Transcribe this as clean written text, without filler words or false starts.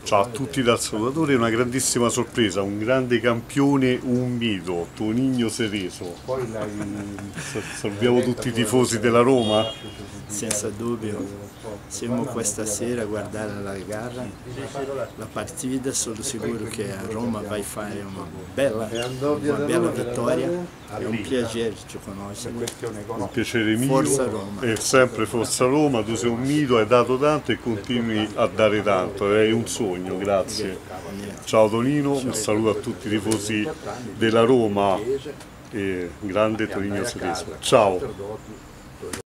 Ciao a tutti dal salutatore, una grandissima sorpresa, un grande campione, un mito, Toninho Cerezo. Salviamo tutti i tifosi della Roma? Senza dubbio, siamo questa sera a guardare la gara, la partita, sono sicuro che a Roma vai fare una bella vittoria, è un piacere ci conoscere. Un piacere mio, Forza Roma. è sempre Forza Roma, tu sei un mito, hai dato tanto e continui a dare tanto, è un sogno, grazie. Ciao Tonino, un saluto a tutti i tifosi della Roma e grande Toninho Cerezo. Ciao!